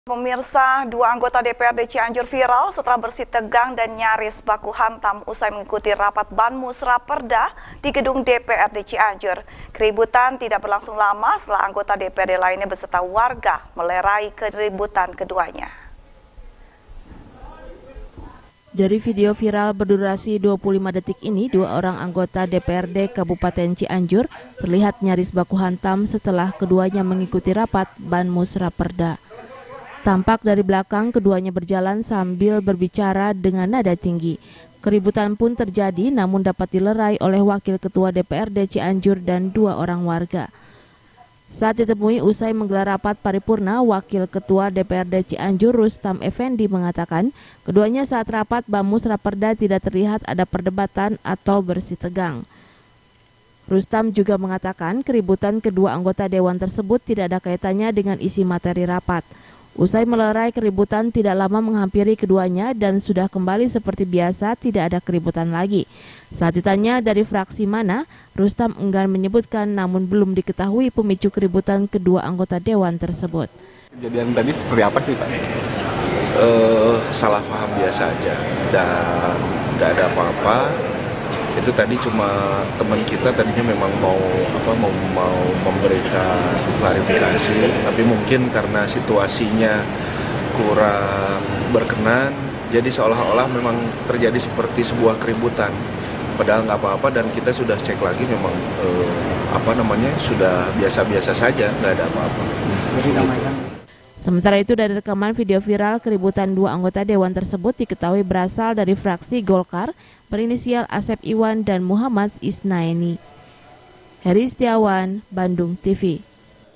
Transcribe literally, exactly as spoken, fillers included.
Pemirsa, dua anggota D P R D Cianjur viral setelah bersih tegang dan nyaris baku hantam usai mengikuti rapat Banmus Raperda di gedung D P R D Cianjur. Keributan tidak berlangsung lama setelah anggota D P R D lainnya beserta warga melerai keributan keduanya. Dari video viral berdurasi dua puluh lima detik ini, dua orang anggota D P R D Kabupaten Cianjur terlihat nyaris baku hantam setelah keduanya mengikuti rapat Banmus Raperda. Tampak dari belakang keduanya berjalan sambil berbicara dengan nada tinggi. Keributan pun terjadi namun dapat dilerai oleh Wakil Ketua D P R D Cianjur dan dua orang warga. Saat ditemui usai menggelar rapat paripurna, Wakil Ketua D P R D Cianjur Rustam Effendi mengatakan keduanya saat rapat Banmus Raperda tidak terlihat ada perdebatan atau bersih tegang. Rustam juga mengatakan keributan kedua anggota dewan tersebut tidak ada kaitannya dengan isi materi rapat. Usai melerai keributan tidak lama menghampiri keduanya dan sudah kembali seperti biasa, tidak ada keributan lagi. Saat ditanya dari fraksi mana, Rustam enggan menyebutkan namun belum diketahui pemicu keributan kedua anggota dewan tersebut. Kejadian tadi seperti apa sih Pak? Uh, salah paham biasa aja dan nggak ada apa-apa. Itu tadi cuma teman kita tadinya memang mau apa mau mau memberikan klarifikasi, tapi mungkin karena situasinya kurang berkenan, jadi seolah-olah memang terjadi seperti sebuah keributan. Padahal nggak apa-apa dan kita sudah cek lagi memang eh, apa namanya sudah biasa-biasa saja, nggak ada apa-apa. Sementara itu dari rekaman video viral keributan dua anggota dewan tersebut diketahui berasal dari fraksi Golkar berinisial Asep Iwan dan Muhammad Isnaini. Heri Setiawan, Bandung T V.